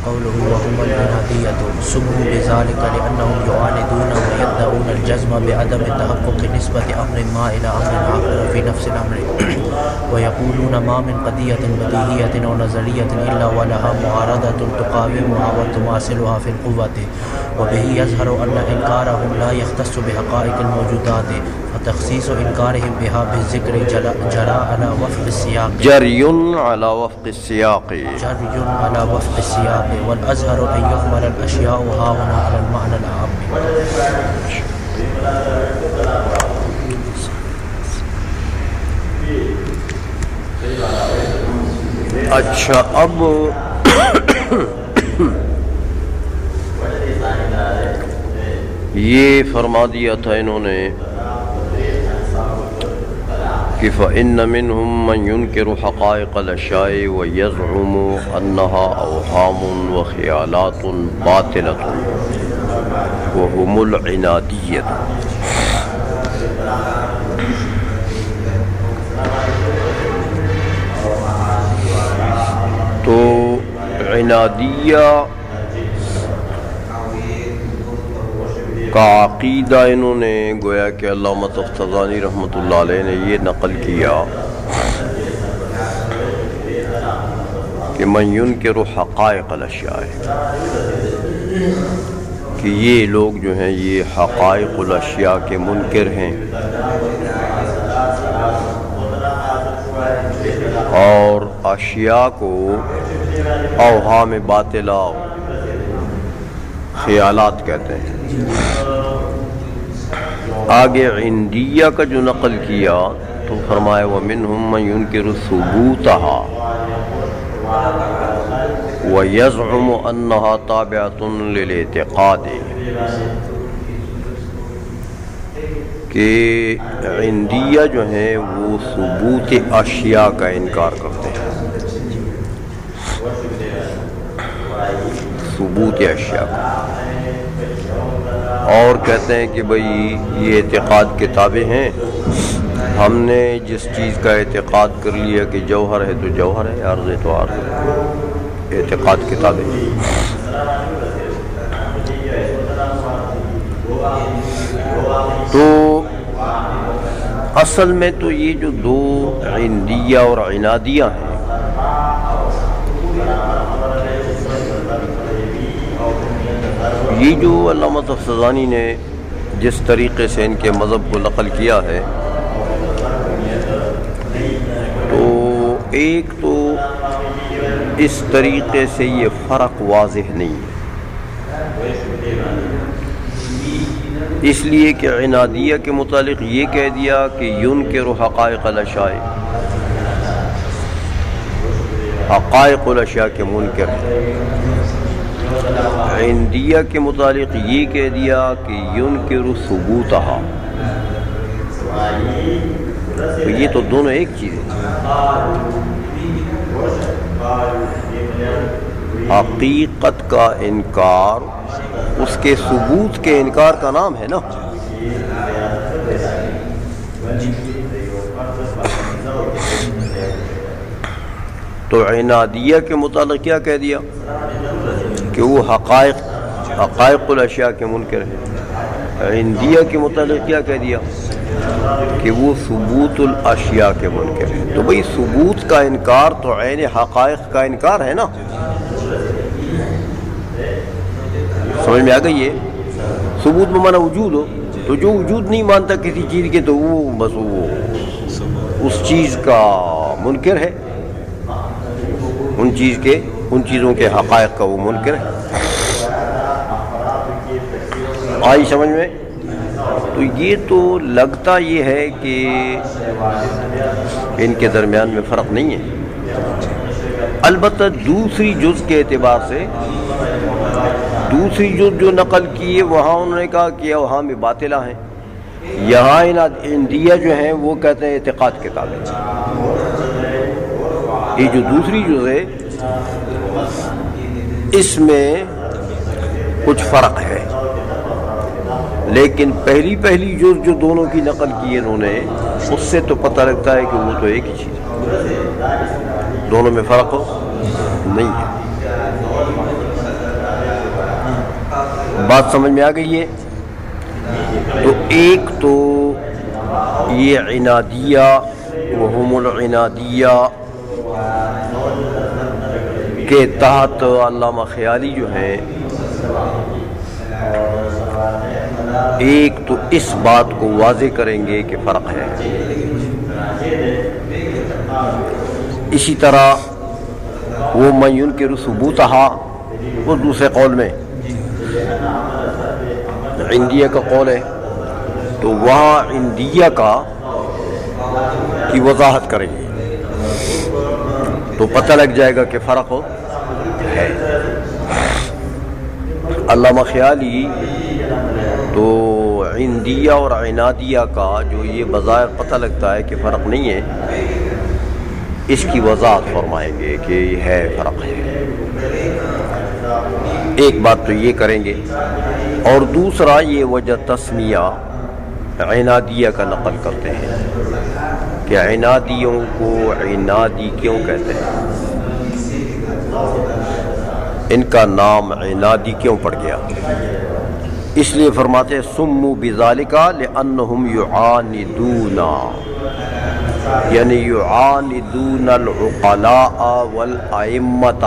قوله وهم العنادية سموا بذلك لأنهم يعاندون ويدعون الجزم بعدم تحقق نسبة أمر ما إلى أمر آخر في نفس الأمر ويقولون ما من قضية بديهية أو نظرية إلا ولها معارضة تقاومها وتماثلها في القوة وبه يظهر أن إنكارهم لا يختص بحقائق الموجودات فتخصيص إنكارهم بها بالذكر جرى على وفق السياق جري على وفق السياق والأظهر أن يحمل الأشياء هاهنا على المعنى العام. اچھا، اب یہ فرما دیا تھا انہوں نے کہ فَإِنَّ مِنْهُمْ مَنْ يُنْكِرُ حَقَائِقَ الْأَشْيَاءِ وَيَزْعُمُ أَنَّهَا أَوْهَامٌ وَخِيَالَاتٌ بَاطِلَةٌ وَهُمُ الْعِنَادِيَّةُ. تو عنادیہ کا عقیدہ انہوں نے گویا کہ علامہ تفتزانی رحمۃ اللہ علیہ نے یہ نقل کیا کہ من ينکر حقائق الاشیاء، کہ یہ لوگ جو ہیں یہ حقائق الاشیاء کے منکر ہیں اور اشیاء کو اوہام باطلہ خیالات کہتے ہیں. آگے عندیہ کا جو نقل کیا تو فرمایا وَمِنْهُمْ مَنْ يُنْكِرُ ثُبُوتَهَا وَيَزْعُمُ أَنَّهَا تَابِعَةٌ لِلْاعْتِقَادِ، کہ عندیہ جو ہیں وہ ثبوت اشیاء کا انکار کرتے ہیں، ثبوت اشیاء کا، اور کہتے ہیں کہ بھئی یہ اعتقاد کے تابع ہیں، ہم نے جس چیز کا اعتقاد کر لیا کہ جوہر ہے تو جوہر ہے، عرض ہے تو عرض ہے، اعتقاد کے تابع ہیں. تو اصل میں تو یہ جو دو عندیہ اور عنادیہ ہیں یہ جو علامہ تفتزانی نے جس طریقے سے ان کے مذہب کو نقل کیا ہے، تو ایک تو اس طریقے سے یہ فرق واضح نہیں ہے، اس لیے کہ عنادیہ کے متعلق یہ کہہ دیا کہ ينکر حقائق الاشیاء، حقائق الاشیاء کے منکر ہیں. عندیہ کے متعلق یہ کہہ دیا کہ ينکر ثبوتها. تو یہ تو دونوں ایک چیز ہے، حقیقت کا انکار اس کے ثبوت کے انکار کا نام ہے نا. تو عنادیہ کے متعلق کیا کہہ دیا کہ وہ حقائق الاشیاء کے منکر ہیں. عندیہ کے متعلق کیا کہہ دیا کہ وہ ثبوت الاشیاء کے منکر ہیں. تو بھئی ثبوت کا انکار تو عین حقائق کا انکار ہے نا. سمجھ میں آ گئی ہے؟ ثبوت میں مانا وجود ہو، تو جو وجود نہیں مانتا کسی چیز کے تو وہ بس وہ اس چیز کا منکر ہے، ان چیزوں کے حقائق کا وہ منکر ہے. آئی سمجھ میں؟ تو یہ تو لگتا یہ ہے کہ ان کے درمیان میں فرق نہیں ہے. البتہ دوسری جز کے اعتبار سے دوسری جز جو نقل کی ہے وہاں انہوں نے کہا کہ وہاں میں باطلہ ہیں، یہاں عندیہ جو ہیں وہ کہتے ہیں اعتقاد کے تابع. یہ جو دوسری جز ہے اس میں کچھ فرق ہے، لیکن پہلی جز جو دونوں کی نقل کی انہوں نے اس سے تو پتہ لگتا ہے کہ وہ تو ایک ہی چیز ہے، دونوں میں فرق نہیں ہے. بات سمجھ میں آ گئی ہے؟ تو ایک تو یہ عنادیہ وہم العنادیہ کے تحت علامہ خیالی جو ہیں ایک تو اس بات کو واضح کریں گے کہ فرق ہے. اسی طرح وہ من ينکر ثبوتہا، وہ دوسرے قول میں عندیہ کا قول ہے، تو وہاں عندیہ کی وضاحت کریں گے تو پتہ لگ جائے گا کہ فرق ہے. علامہ خیالی تو عندیہ اور عنادیہ کا جو یہ بظاہر پتہ لگتا ہے کہ فرق نہیں ہے، اس کی وضاحت فرمائیں گے کہ یہ ہے، فرق ہے. ایک بات تو یہ کریں گے، اور دوسرا یہ وجہ تسمیہ عنادیہ کا نقل کرتے ہیں کہ عنادیوں کو عنادی کیوں کہتے ہیں، ان کا نام عنادی کیوں پڑ گیا. اس لیے فرماتے ہیں سموا بذالک لأنہم یعاندون، یعنی یعاندون العقلاء والائمۃ،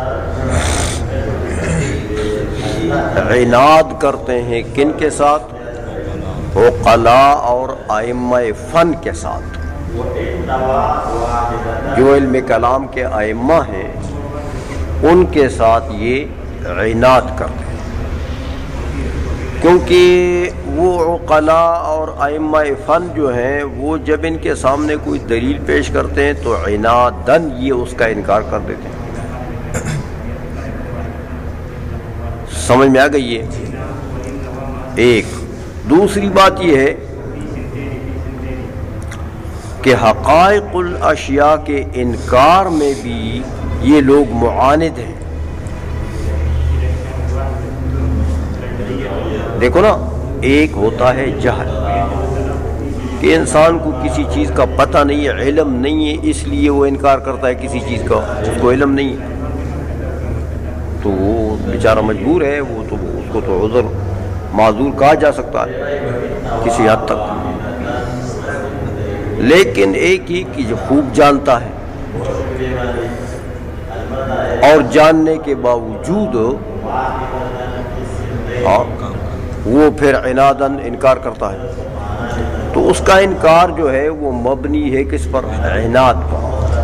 عناد کرتے ہیں کن کے ساتھ؟ عقلاء اور ائمہ فن کے ساتھ. جو علم کلام کے ائمہ ہیں ان کے ساتھ یہ عناد کرتے ہیں، کیونکہ وہ عقلاء اور ائمہ فن جو ہیں وہ جب ان کے سامنے کوئی دلیل پیش کرتے ہیں تو عناداً یہ اس کا انکار کر دیتے ہیں. سمجھ میں آ گئی ہے؟ ایک دوسری بات یہ ہے کہ حقائق الاشیاء کے انکار میں بھی یہ لوگ معاند ہیں. دیکھو نا، ایک ہوتا ہے جہل کہ انسان کو کسی چیز کا پتہ نہیں ہے، علم نہیں ہے، اس لیے وہ انکار کرتا ہے کسی چیز کا، اس کو علم نہیں ہے تو وہ بیچارہ مجبور ہے، وہ تو اس کو تو عذر معذور کہا جا سکتا ہے کسی حد تک. لیکن ایک ہی کہ جو خوب جانتا ہے اور جاننے کے باوجود وہ پھر عناداً انکار کرتا ہے، تو اس کا انکار جو ہے وہ مبنی ہے کس پر؟ عناد پر.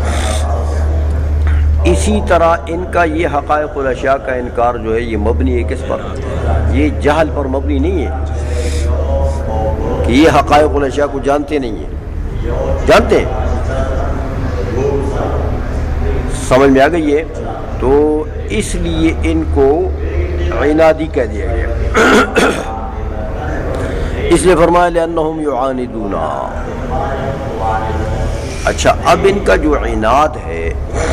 اسی طرح ان کا یہ حقائق الاشیاء کا انکار جو ہے یہ مبنی ہے کس پر؟ یہ جہل پر مبنی نہیں ہے کہ یہ حقائق الاشیاء کو جانتے نہیں ہیں، جانتے ہیں. سمجھ میں آ گئی ہے؟ تو اس لیے ان کو عنادی کہہ دیا گیا. اس لیے فرمایا لأنہم یعاندون. اچھا، اب ان کا جو عناد ہے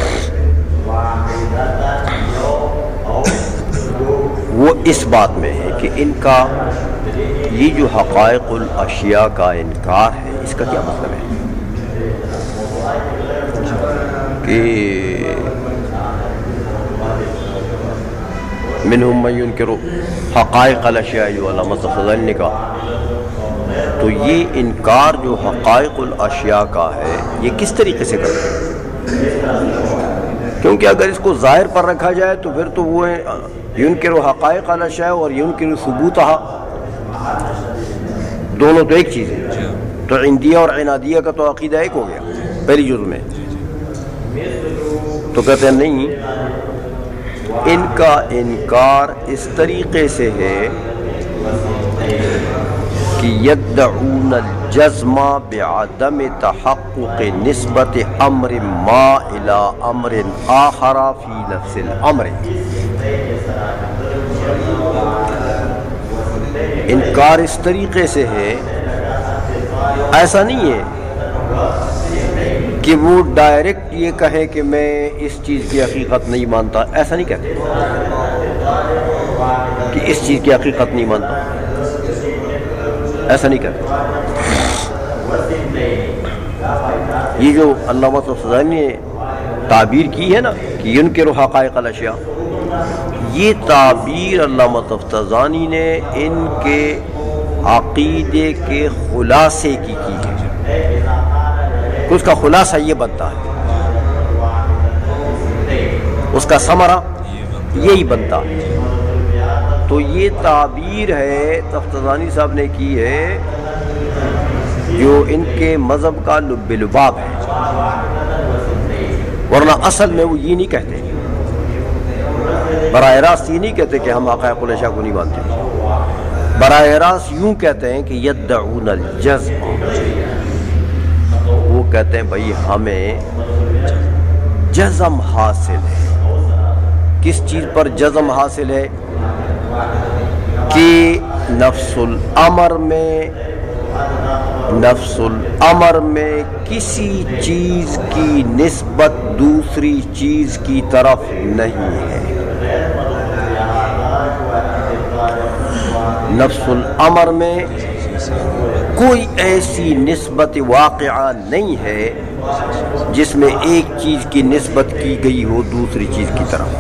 وہ اس بات میں ہے کہ ان کا یہ جو حقائق الاشیاء کا انکار ہے، اس کا کیا مطلب ہے کہ منہم من ینکر حقائق الاشیاء جو علامہ صفدانی نے کہا، تو یہ انکار جو حقائق الاشیاء کا ہے یہ کس طریقے سے کرتے ہیں؟ کیونکہ اگر اس کو ظاہر پر رکھا جائے تو پھر تو وہ ینکر حقائق الاشیاء اور ینکر ثبوتہا دونوں تو ایک چیز ہے. تو عندیہ اور عنادیہ کا تو عقیدہ ایک ہو گیا پہلی جزء میں. تو کہتے ہیں نہیں، ان کا انکار اس طریقے سے ہے کہ یدعون الجزم بعدم تحقق نسبت امر ما الى امر آخر فی نفس الامر. انکار اس طریقے سے ہے، ایسا نہیں ہے کہ وہ ڈائریکٹ یہ کہے کہ میں اس چیز کی حقیقت نہیں مانتا، ایسا نہیں کہتے کہ اس چیز کی حقیقت نہیں مانتا، ایسا نہیں کہتے. یہ جو علامہ صفدانی نے تعبیر کی ہے نا کہ ینکر حقائق الاشیاء، یہ تعبیر علامہ تفتزانی نے ان کے عقیدے کے خلاصے کی ہے. اس کا خلاصہ یہ بنتا ہے، اس کا ثمرہ یہی بنتا ہے. تو یہ تعبیر ہے تفتزانی صاحب نے کی ہے جو ان کے مذہب کا لب لباب ہے، ورنہ اصل میں وہ یہ نہیں کہتے، براہ راست یہ نہیں کہتے کہ ہم حقائق الاشیاء کو نہیں مانتے. براہ راست یوں کہتے ہیں کہ یدعون الجزم، وہ کہتے ہیں بھائی ہمیں جزم حاصل ہے. کس چیز پر جزم حاصل ہے؟ کہ نفس الامر میں کسی چیز کی نسبت دوسری چیز کی طرف نہیں ہے. نفس الامر میں کوئی ایسی نسبت واقعہ نہیں ہے جس میں ایک چیز کی نسبت کی گئی ہو دوسری چیز کی طرف.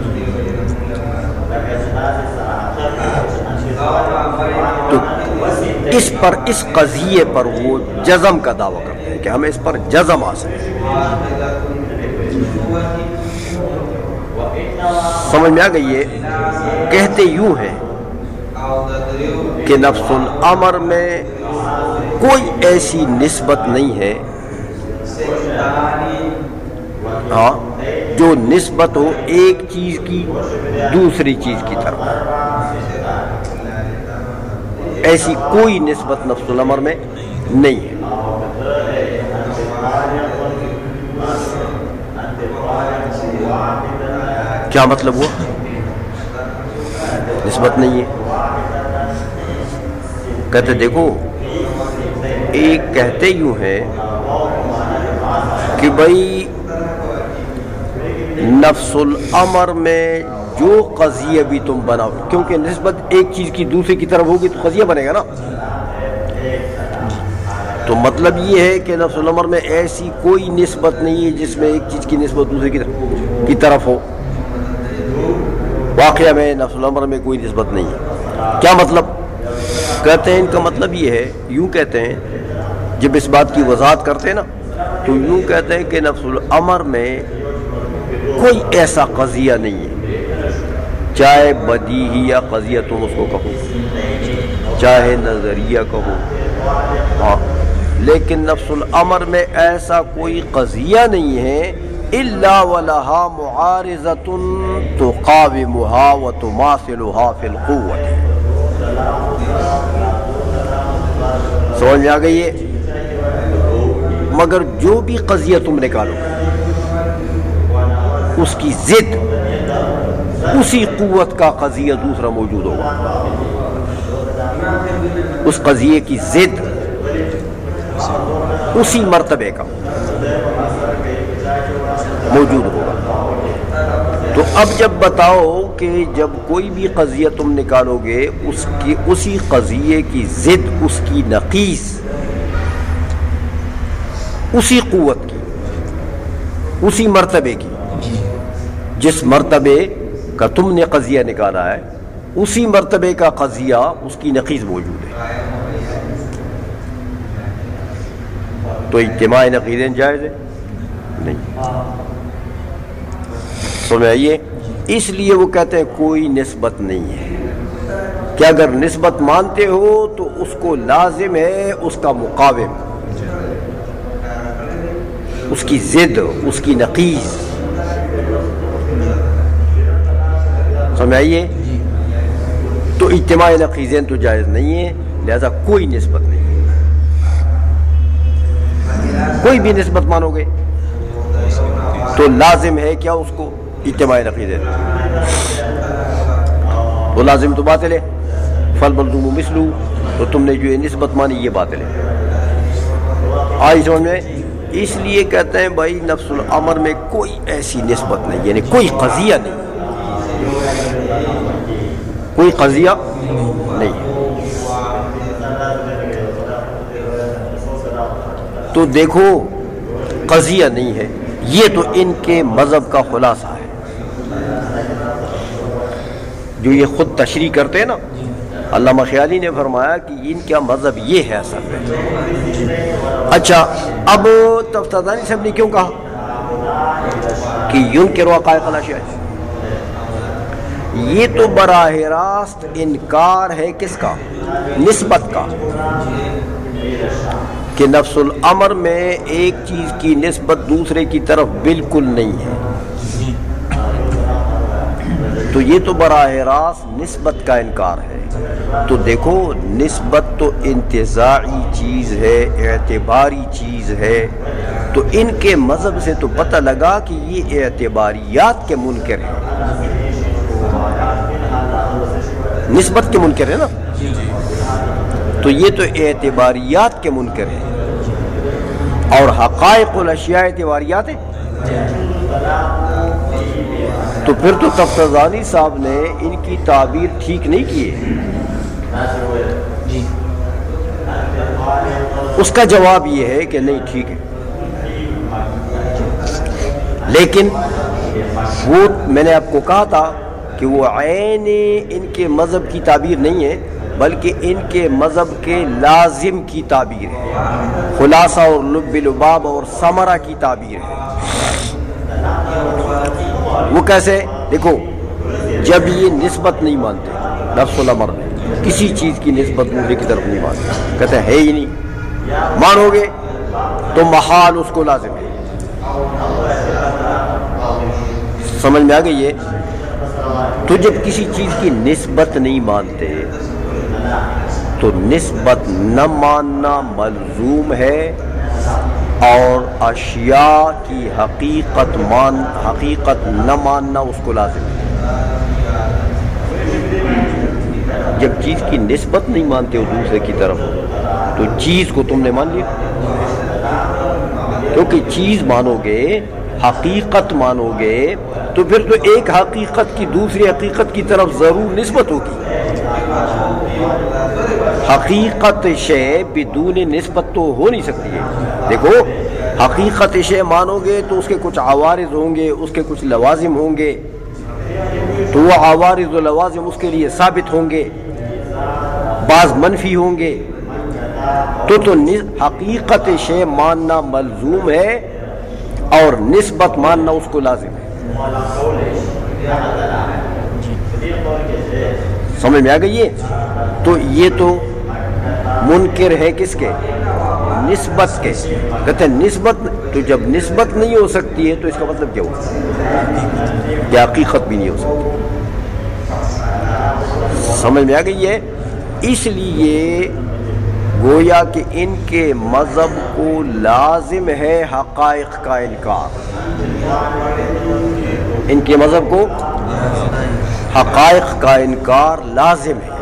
تو اس قضیے پر وہ جزم کا دعویٰ کرتے ہیں کہ ہمیں اس پر جزم حاصل ہے. سمجھ میں آ گئی ہے؟ کہتے یوں ہیں کہ نفس الامر میں کوئی ایسی نسبت نہیں ہے جو نسبت ہو ایک چیز کی دوسری چیز کی طرف. ایسی کوئی نسبت نفس الامر میں نہیں ہے. کیا مطلب ہوا؟ نسبت نہیں ہے. کہتے دیکھو ایک کہتے یوں ہے کہ بھائی نفس الامر میں جو قضیہ بھی تم بناؤ، کیونکہ نسبت ایک چیز کی دوسری کی طرف ہوگی تو قضیہ بنے گا نا. تو مطلب یہ ہے کہ نفس الامر میں ایسی کوئی نسبت نہیں ہے جس میں ایک چیز کی نسبت دوسری کی طرف ہو. واقعہ میں نفس الامر میں کوئی نسبت نہیں ہے. کیا مطلب؟ کہتے ہیں ان کا مطلب یہ ہے، یوں کہتے ہیں جب اس بات کی وضاحت کرتے ہیں نا تو یوں کہتے ہیں کہ نفس الامر میں کوئی ایسا قضیہ نہیں ہے، چاہے بدیہیہ قضیہ تم اس کو کہو، چاہے نظریہ کہو، لیکن نفس الامر میں ایسا کوئی قضیہ نہیں ہے الا ولہا معارضۃ تقاومھا وتماثلھا فی القوۃ. سمجھ میں آ گئی ہے؟ مگر جو بھی قضیہ تم نکالو اس کی ضد اسی قوت کا قضیہ دوسرا موجود ہوگا. اس قضیے کی ضد اسی مرتبے کا موجود ہوگا. تو اب جب بتاؤ کہ جب کوئی بھی قضیہ تم نکالو گے اس کی اسی قضیے کی ضد اس کی نقیص اسی قوت کی اسی مرتبے کی، جس مرتبے کا تم نے قضیہ نکالا ہے اسی مرتبے کا قضیہ اس کی نقیض موجود ہے. تو اجتماع نقیضین جائز ہے نہیں. سمجھائیے، اس لیے وہ کہتے ہیں کوئی نسبت نہیں ہے کہ اگر نسبت مانتے ہو تو اس کو لازم ہے اس کا مقاوم، اس کی ضد، اس کی نقیض. سمجھائیے، تو اجتماع نقیضین تو جائز نہیں ہے، لہذا کوئی نسبت نہیں ہے. کوئی بھی نسبت مانو گے تو لازم ہے کیا اس کو اجتماع نقیضین، وہ لازم تو باطل ہے. فالملزوم مثلہ، تو تم نے جو یہ نسبت مانی یہ باطل ہے. آئی سمجھ میں؟ اس لیے کہتے ہیں بھائی نفس الامر میں کوئی ایسی نسبت نہیں، یعنی کوئی قضیہ نہیں، کوئی قضیہ نہیں. تو دیکھو قضیہ نہیں ہے، یہ تو ان کے مذہب کا خلاصہ ہے. جو یہ خود تشریح کرتے ہیں نا، علامہ خیالی نے فرمایا کہ ان کا مذہب یہ ہے اصل میں۔ اچھا، اب تفتازانی صاحب نے کیوں کہا کہ ینکر حقائق الاشیاء؟ یہ تو براہ راست انکار ہے کس کا؟ نسبت کا، کہ نفس الامر میں ایک چیز کی نسبت دوسرے کی طرف بالکل نہیں ہے، تو یہ تو براہ راست نسبت کا انکار ہے۔ تو دیکھو، نسبت تو انتزاعی چیز ہے، اعتباری چیز ہے، تو ان کے مذہب سے تو پتہ لگا کہ یہ اعتباریات کے منکر ہیں، نسبت کے منکر ہے نا، تو یہ تو اعتباریات کے منکر ہیں، اور حقائق الاشیاء اعتباریات ہیں۔ تو پھر تو تفتازانی صاحب نے ان کی تعبیر ٹھیک نہیں کی ہے۔ اس کا جواب یہ ہے کہ نہیں، ٹھیک ہے، لیکن وہ میں نے آپ کو کہا تھا کہ وہ عین ان کے مذہب کی تعبیر نہیں ہے، بلکہ ان کے مذہب کے لازم کی تعبیر ہے، خلاصہ اور لب لباب اور ثمرہ کی تعبیر ہے۔ وہ کیسے؟ دیکھو، جب یہ نسبت نہیں مانتے، نفس الامر میں کسی چیز کی نسبت دوسرے کی طرف نہیں مانتے، کہتے ہیں ہے ہی نہیں، مانو گے تو محال اس کو لازم ہے۔ سمجھ میں آ گئی ہے؟ تو جب کسی چیز کی نسبت نہیں مانتے تو نسبت نہ ماننا ملزوم ہے، اور اشیاء کی حقیقت نہ ماننا اس کو لازم ہے۔ جب چیز کی نسبت نہیں مانتے ہو دوسرے کی طرف، تو چیز کو تم نے مان لیا، کیونکہ چیز مانو گے، حقیقت مانو گے، تو پھر تو ایک حقیقت کی دوسری حقیقت کی طرف ضرور نسبت ہوگی۔ حقیقت شے بدون نسبت تو ہو نہیں سکتی ہے۔ دیکھو، حقیقت شے مانو گے تو اس کے کچھ عوارض ہوں گے، اس کے کچھ لوازم ہوں گے، تو وہ عوارض و لوازم اس کے لیے ثابت ہوں گے، بعض منفی ہوں گے، تو حقیقت شے ماننا ملزوم ہے اور نسبت ماننا اس کو لازم ہے۔ سمجھ میں آ گئی ہے؟ تو یہ تو منکر ہے کس کے؟ نسبت کے۔ کہتے ہیں نسبت، تو جب نسبت نہیں ہو سکتی ہے تو اس کا مطلب کیا ہوا؟ یا حقیقت بھی نہیں ہو سکتی۔ سمجھ میں آ گئی ہے؟ اس لیے گویا کہ ان کے مذہب کو لازم ہے حقائق کا انکار، ان کے مذہب کو حقائق کا انکار لازم ہے۔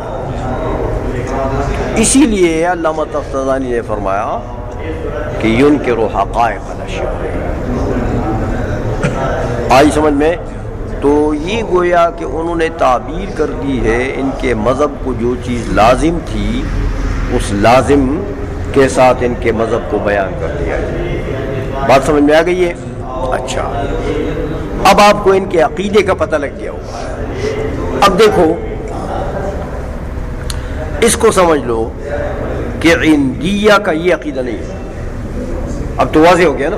اسی لیے علامہ تفتازانی نے فرمایا کہ ینکر حقائق الاشیاء۔ آئی سمجھ میں؟ تو یہ گویا کہ انہوں نے تعبیر کر دی ہے ان کے مذہب کو، جو چیز لازم تھی اس لازم کے ساتھ ان کے مذہب کو بیان کر دیا ہے۔ بات سمجھ میں آ گئی ہے؟ اچھا، اب آپ کو ان کے عقیدے کا پتہ لگ گیا ہوگا۔ اب دیکھو، اس کو سمجھ لو کہ عندیہ کا یہ عقیدہ نہیں ہے۔ اب تو واضح ہو گیا نا،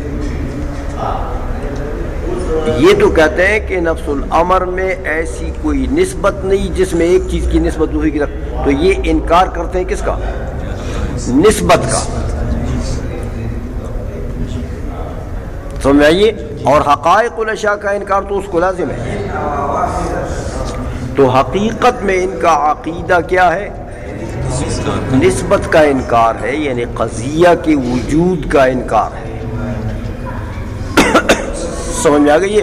یہ تو کہتے ہیں کہ نفس الامر میں ایسی کوئی نسبت نہیں جس میں ایک چیز کی نسبت دوسری کی طرف، تو یہ انکار کرتے ہیں کس کا؟ نسبت کا۔ سمجھ میں آئیے؟ اور حقائق الاشیاء کا انکار تو اس کو لازم ہے۔ تو حقیقت میں ان کا عقیدہ کیا ہے؟ نسبت کا انکار ہے، یعنی قضیہ کے وجود کا انکار ہے۔ سمجھ میں آ گئی ہے؟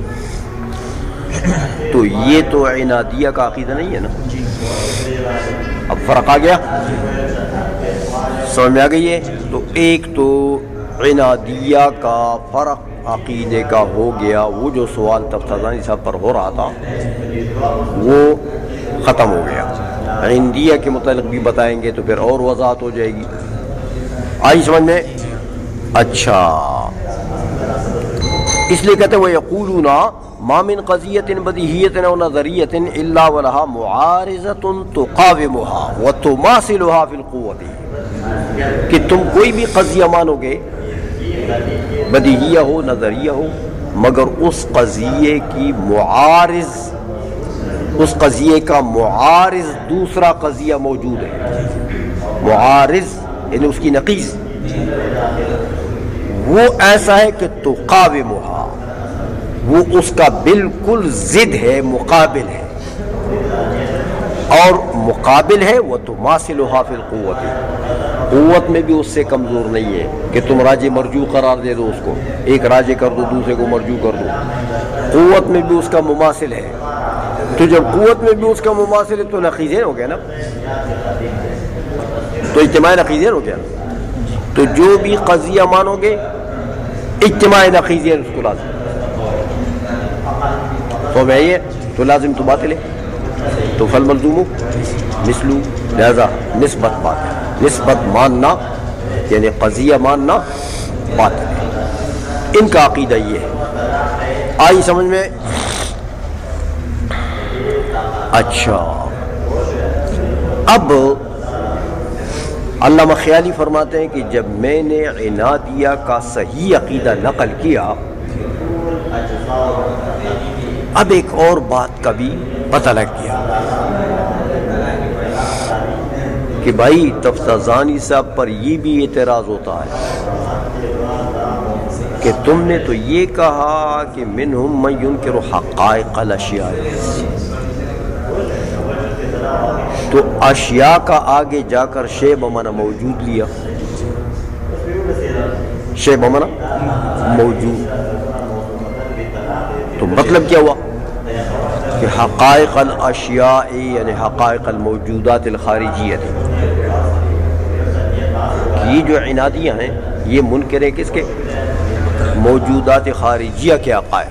تو یہ تو عنادیہ کا عقیدہ نہیں ہے نا۔ اب فرق آ گیا، سمجھ میں آ گئی ہے؟ تو ایک تو عنادیہ کا فرق عقیدے کا ہو گیا، وہ جو سوال تفتازانی صاحب پر ہو رہا تھا وہ ختم ہو گیا۔ عندیہ کے متعلق بھی بتائیں گے تو پھر اور وضاحت ہو جائے گی۔ آئی سمجھ میں؟ اچھا، اس لیے کہتے ہیں وہ یقولون ما من قضیۃ بدیہیۃ او نظریۃ الا ولها معارضۃ تقاومها وتماثلها فی القوۃ، کہ تم کوئی بھی قضیہ مانو گے، بدیہیہ ہو نظریہ ہو، مگر اس قضیے کی معارض، اس قضیے کا معارض دوسرا قضیہ موجود ہے، معارض یعنی اس کی نقیض، وہ ایسا ہے کہ تقاومها، وہ اس کا بالکل ضد ہے، مقابل ہے، اور مقابل ہے وہ تماثلها فی القوۃ، قوت میں بھی اس سے کمزور نہیں ہے کہ تم راجے مرجو قرار دے دو، اس کو ایک راجے کر دو دوسرے کو مرجو کر دو، قوت میں بھی اس کا مماثل ہے، تو جب قوت میں بھی اس کا مماثل ہے تو نقیضین ہو گیا نا، تو اجتماع نقیضین ہو گیا، تو جو بھی قضیہ مانو گے اجتماع نقیضین اس کو لازم، تو میں یہ تو لازم تو باطل ہے، تو فالملزوم مثلو، لہذا نسبت باطل، نسبت ماننا یعنی قضیہ ماننا باطل ہے، ان کا عقیدہ یہ ہے۔ آئی سمجھ میں؟ اچھا، اب علامہ خیالی فرماتے ہیں کہ جب میں نے عنادیہ کا صحیح عقیدہ نقل کیا، اب ایک اور بات کا بھی پتہ لگ گیا کہ بھائی تفتازانی صاحب پر یہ بھی اعتراض ہوتا ہے کہ تم نے تو یہ کہا کہ منہم من ینکر حقائق الاشیاء، تو اشیاء کا آگے جا کر شے بمعنی موجود لیا، شے بمعنی موجود، تو مطلب کیا ہوا کہ حقائق الاشیاء یعنی حقائق الموجودات الخارجیہ، یہ جو عنادیہ ہیں یہ منکر ہیں کس کے؟ موجودات خارجیہ کے حقائق،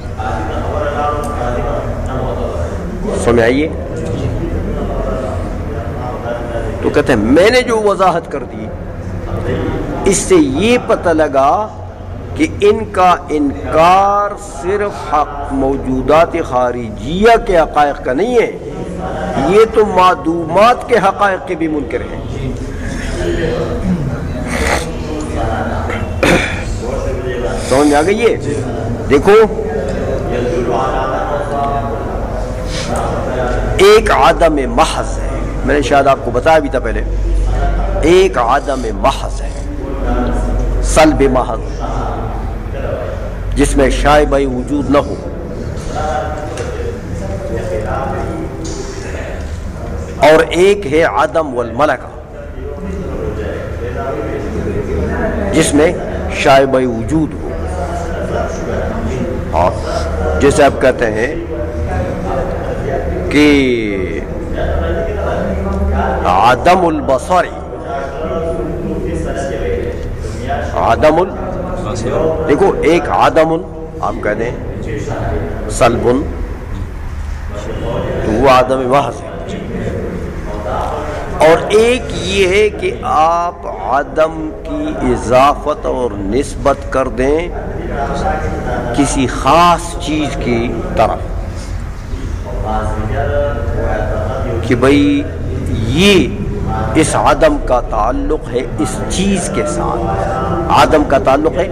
سمجھ آئیے؟ تو کہتے ہیں میں نے جو وضاحت کر دی اس سے یہ پتہ لگا کہ ان کا انکار صرف حق موجودات خارجیہ کے حقائق کا نہیں ہے، یہ تو معدومات کے حقائق کے بھی منکر ہیں۔ سمجھ آ گئی ہے؟ دیکھو، ایک عدم محض ہے، میں نے شاید آپ کو بتایا بھی تھا پہلے، ایک عدم محض ہے، سلب محض جس میں شائبہ وجود نہ ہو، اور ایک ہے عدم والملکہ جس میں شائبہ وجود ہو، اور جیسے آپ کہتے ہیں کہ عدم البصر، عدم دیکھو، ایک عدم آپ کہتے ہیں سلب، تو وہ عدم محض ہے، اور ایک یہ ہے کہ آپ عدم کی اضافت اور نسبت کر دیں کسی خاص چیز کی طرف کہ بھئی یہ اس عدم کا تعلق ہے اس چیز کے ساتھ، عدم کا تعلق ہے،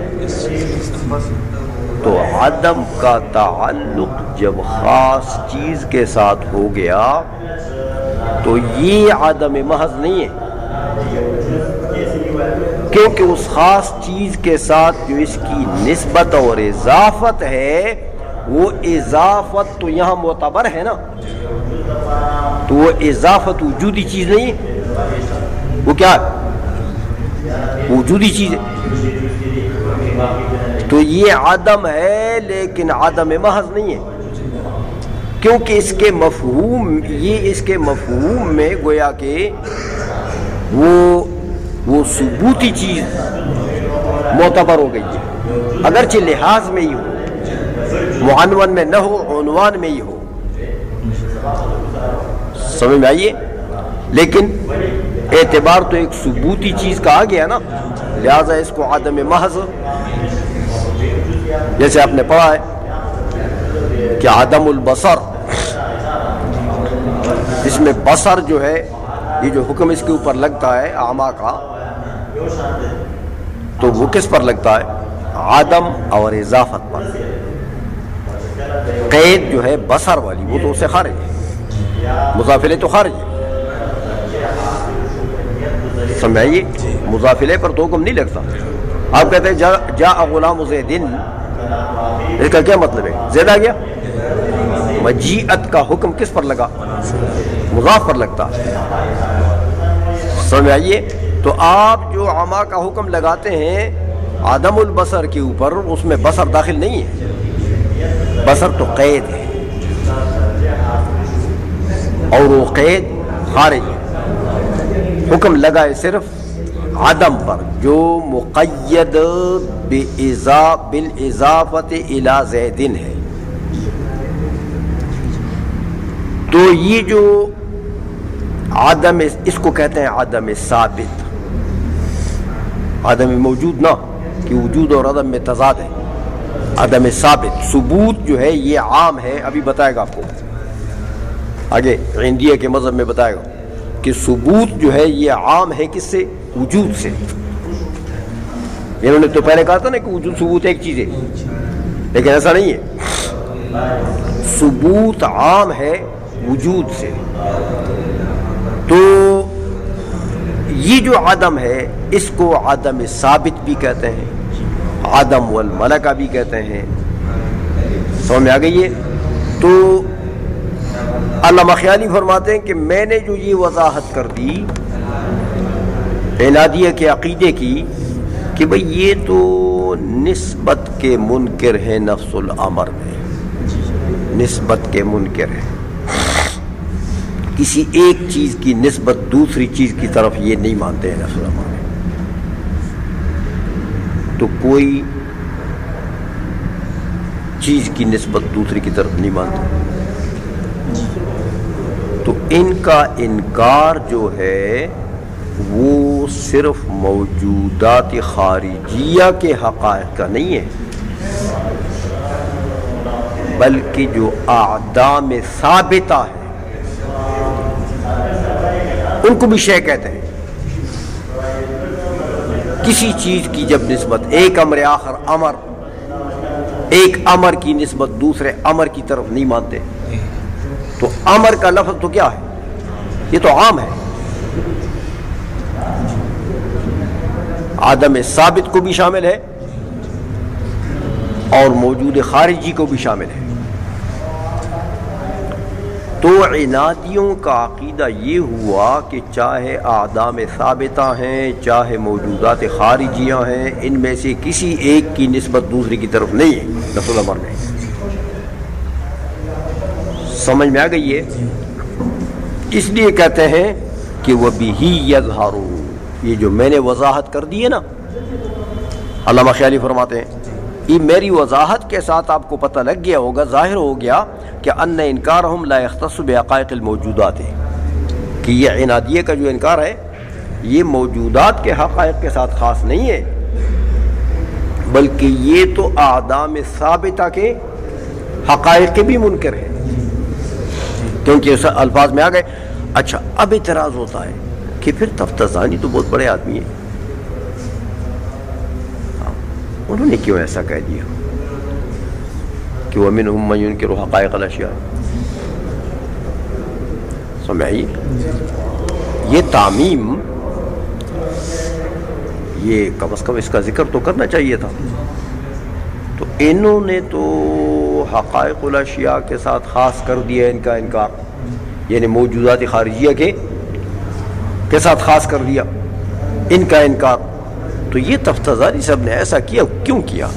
تو عدم کا تعلق جب خاص چیز کے ساتھ ہو گیا تو یہ عدم محض نہیں ہے، کیونکہ اس خاص چیز کے ساتھ جو اس کی نسبت اور اضافت ہے، وہ اضافت تو یہاں معتبر ہے نا، تو وہ اضافت وجودی چیز نہیں ہے، وہ کیا ہے؟ وجودی چیز ہے، تو یہ عدم ہے لیکن عدم محض نہیں ہے، کیونکہ اس کے مفہوم، یہ اس کے مفہوم میں گویا کہ وہ ثبوتی چیز معتبر ہو گئی ہے، اگرچہ لحاظ میں ہی ہو، معنون میں نہ ہو، عنوان میں ہی ہو، سمجھ میں آئیے، لیکن اعتبار تو ایک ثبوتی چیز کا آ گیا نا، لہذا اس کو عدم محض، جیسے آپ نے پڑھا ہے کہ عدم البصر، اس میں بصر جو ہے یہ جو حکم اس کے اوپر لگتا ہے اعمیٰ کا، تو وہ کس پر لگتا ہے؟ عدم اور اضافت پر۔ قید جو ہے بصر والی وہ تو اس سے خارج ہے، مضاف الیہ تو خارج ہے، سمجھائیے، مضاف الیہ پر تو حکم نہیں لگتا۔ آپ کہتے ہیں جاء غلام زید، اس کا کیا مطلب ہے؟ زید آ گیا، مجیعت کا حکم کس پر لگا؟ مضاف پر لگتا ہے، سمجھائیے۔ تو آپ جو عما کا حکم لگاتے ہیں عدم البصر کے اوپر، اس میں بصر داخل نہیں ہے، بصر تو قید ہے اور وہ قید خارج ہے، حکم لگائے صرف عدم پر جو مقید بالاضافت الی زید ہے۔ تو یہ جو عدم، اس کو کہتے ہیں عدم ثابت، عدم موجود نہ، کہ وجود اور عدم میں تضاد ہے، عدم ثابت۔ ثبوت جو ہے یہ عام ہے، ابھی بتائے گا آپ کو آگے، عندیہ کے مذہب میں بتائے گا کہ ثبوت جو ہے یہ عام ہے کس سے؟ وجود سے۔ انہوں نے تو پہلے کہا تھا نا کہ وجود ثبوت ایک چیز ہے، لیکن ایسا نہیں ہے، ثبوت عام ہے وجود سے۔ تو یہ جو عدم ہے اس کو عدم ثابت بھی کہتے ہیں، عدم والملکہ بھی کہتے ہیں، سمجھ میں آ گئی ہے؟ تو علامہ خیالی فرماتے ہیں کہ میں نے جو یہ وضاحت کر دی عنادیہ کے عقیدے کی کہ بھئی یہ تو نسبت کے منکر ہیں، نفس الامر میں نسبت کے منکر ہیں، کسی ایک چیز کی نسبت دوسری چیز کی طرف یہ نہیں مانتے ہیں نفس الامر میں، تو کوئی چیز کی نسبت دوسری کی طرف نہیں مانتے، تو ان کا انکار جو ہے وہ صرف موجودات خارجیہ کے حقائق کا نہیں ہے، بلکہ جو اعدام ثابتہ ہے ان کو بھی شے کہتے ہیں۔ کسی چیز کی جب نسبت ایک امر آخر امر، ایک امر کی نسبت دوسرے امر کی طرف نہیں مانتے، تو امر کا لفظ تو کیا ہے؟ یہ تو عام ہے، عدم ثابت کو بھی شامل ہے اور موجود خارجی کو بھی شامل ہے۔ تو عنادیوں کا عقیدہ یہ ہوا کہ چاہے اعدام ثابتہ ہیں چاہے موجودات خارجیاں ہیں، ان میں سے کسی ایک کی نسبت دوسری کی طرف نہیں ہے نفس الامر میں۔ سمجھ میں آ گئی ہے؟ اس لیے کہتے ہیں کہ وَبِهِ يَظْهَرُ، یہ جو میں نے وضاحت کر دی ہے نا، علامہ خیالی فرماتے ہیں یہ میری وضاحت کے ساتھ آپ کو پتہ لگ گیا ہوگا، ظاہر ہو گیا کہ ان انکارہم لا یختص بحقائق الموجودات ہے، کہ یہ عنادیہ کا جو انکار ہے یہ موجودات کے حقائق کے ساتھ خاص نہیں ہے، بلکہ یہ تو اعدام ثابتہ کے حقائق کے بھی منکر ہیں، کیونکہ اس الفاظ میں آ گئے۔ اچھا، اب اعتراض ہوتا ہے کہ پھر تفتزانی تو بہت بڑے آدمی ہیں، انہوں نے کیوں ایسا کہہ دیا کہ وَمِنْهُمْ مَنْ يُنْكِرُ حَقَائِقَ الْأَشْيَاءِ؟ سمجھائیے، یہ تعمیم، یہ کم از کم اس کا ذکر تو کرنا چاہیے تھا۔ تو انہوں نے تو حقائق الاشیاء کے ساتھ خاص کر دیا ان کا انکار، یعنی موجودات خارجیہ کے ساتھ خاص کر دیا ان کا انکار۔ تو یہ تفتزانی صاحب نے ایسا کیا کیوں کیا؟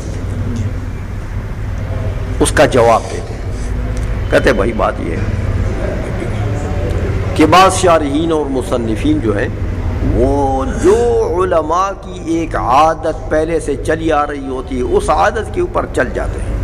اس کا جواب دیتے کہتے بھائی بات یہ ہے کہ بعض شارحین اور مصنفین جو ہیں وہ جو علماء کی ایک عادت پہلے سے چلی آ رہی ہوتی ہے اس عادت کے اوپر چل جاتے ہیں،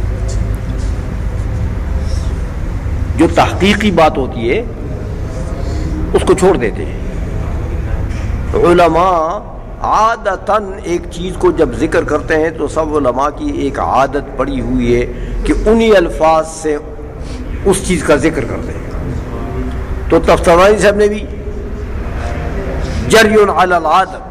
جو تحقیقی بات ہوتی ہے اس کو چھوڑ دیتے ہیں۔ علماء عادتاً ایک چیز کو جب ذکر کرتے ہیں تو سب علماء کی ایک عادت پڑی ہوئی ہے کہ انہی الفاظ سے اس چیز کا ذکر کرتے ہیں. تو تفتزانی صاحب نے بھی جری علی العادت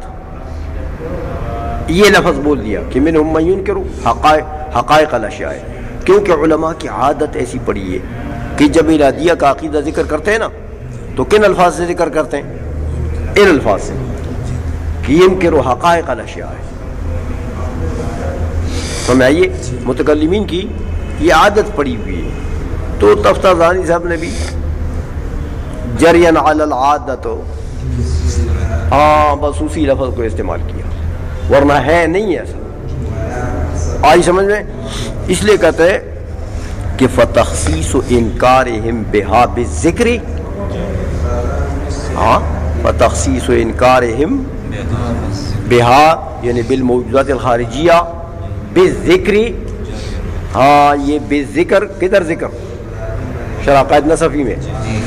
یہ لفظ بول دیا کہ منہم من ینکر حقائق الاشیاء، کیونکہ علماء کی عادت ایسی پڑی ہے کہ جب عنادیہ کا عقیدہ ذکر کرتے ہیں نا تو کن الفاظ سے ذکر کرتے ہیں؟ ان الفاظ سے کہ ینکر حقائق الاشیاء. سمجھ آئیے، متکلمین کی یہ عادت پڑی ہوئی ہے. تو تفتزانی صاحب نے بھی جرین علی العادت بس اسی لفظ کو استعمال کیا، ورنہ ہے نہیں ہے ایسا. آئی سمجھ میں؟ اس لیے کہتے ہیں کہ فتخصیص انکارہم بہا بالذکر، فتخصیص انکارہم بہا یعنی بالموجودات الخارجیہ بالذکر. یہ بالذکر کدھر ذکر؟ شرح قائد نصفی میں.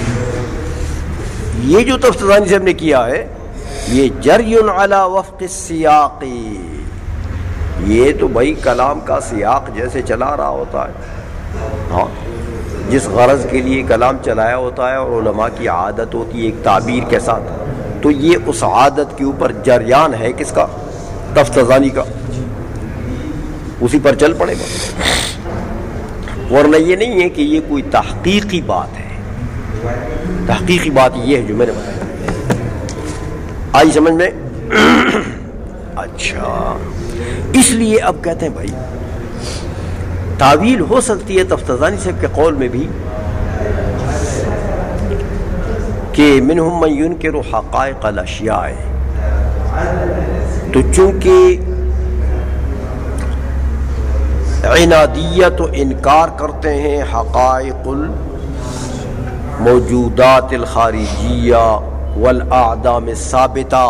یہ جو تفتزانی صاحب نے کیا ہے یہ جری علی وفق السیاق، یہ تو بھائی کلام کا سیاق جیسے چلا رہا ہوتا ہے، جس غرض کے لیے کلام چلایا ہوتا ہے اور علماء کی عادت ہوتی ہے ایک تعبیر کے ساتھ، تو یہ اس عادت کے اوپر جریان ہے کس کا؟ تفتزانی کا. اسی پر چل پڑے گا، ورنہ یہ نہیں ہے کہ یہ کوئی تحقیقی بات ہے. تحقیقی بات یہ ہے جو میں نے بتایا. آئی سمجھ میں؟ اچھا، اس لیے اب کہتے ہیں بھائی تعویل ہو سکتی ہے تفتزانی صاحب کے قول میں بھی کہ منہم من ینکر حقائق الاشیاء. تو چونکہ عنادیہ تو انکار کرتے ہیں حقائق الموجودات الخارجیہ والاعدام الثابتہ،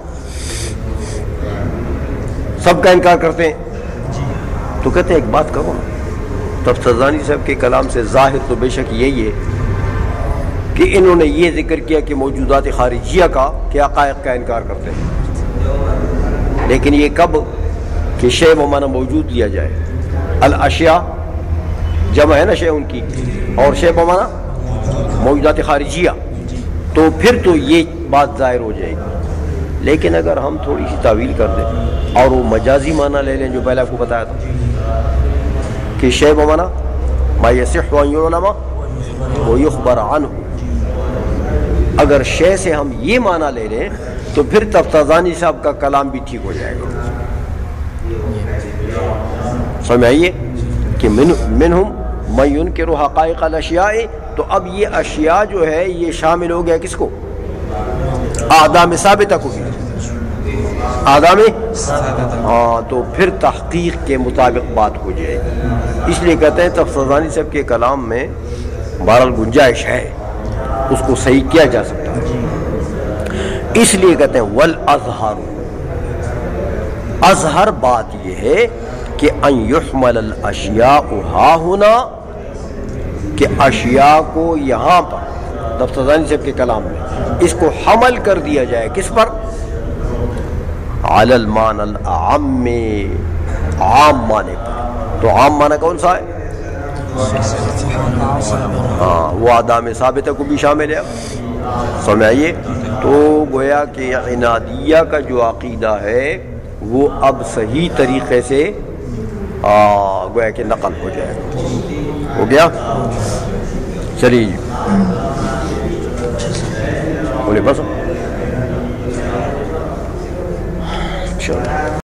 سب کا انکار کرتے ہیں. تو کہتے ہیں ایک بات کرو، تفتزانی صاحب کے کلام سے ظاہر تو بے شک یہی ہے کہ انہوں نے یہ ذکر کیا کہ موجودات خارجیہ کا کہ حقائق کا انکار کرتے ہیں، لیکن یہ کب کہ شے بمعنی موجود لیا جائے. الاشیاء جمع ہے نا شے ان کی، اور شے بمعنی موجودات خارجیہ، تو پھر تو یہ بات ظاہر ہو جائے گی. لیکن اگر ہم تھوڑی سی تعویل کر دیں اور وہ مجازی معنی لے لیں جو پہلے آپ کو بتایا تھا کہ شے بمعنی ما یصح ان یعلم ویخبر عنہ، اگر شے سے ہم یہ معنی لے لیں تو پھر تفتزانی صاحب کا کلام بھی ٹھیک ہو جائے گا. سمجھ آئیے کہ منہم من ینکر حقائق الاشیاء. تو اب یہ اشیاء جو ہے یہ شامل ہو گیا کس کو؟ اعدام ثابتہ کو بھی. اعدام تو پھر تحقیق کے مطابق بات ہو جائے گی. اس لیے کہتے ہیں تفتزانی صاحب کے کلام میں بہرحال گنجائش ہے، اس کو صحیح کیا جا سکتا ہے. اس لیے کہتے ہیں والاظہر، اظہر بات یہ ہے کہ ان یحمل الاشیاء ہا ہونا، کہ اشیاء کو یہاں پر تفتزانی صاحب کے کلام میں اس کو حمل کر دیا جائے کس پر؟ علی المعنی الاعم، عام معنی پر. تو عام معنی کون سا ہے؟ وہ اعدام ثابتہ کو بھی شامل ہے. سمجھائیے، تو گویا کہ عنادیہ کا جو عقیدہ ہے وہ اب صحیح طریقے سے گویا کہ نقل ہو جائے گا. ہو گیا؟ چلیے بولے بس چلو.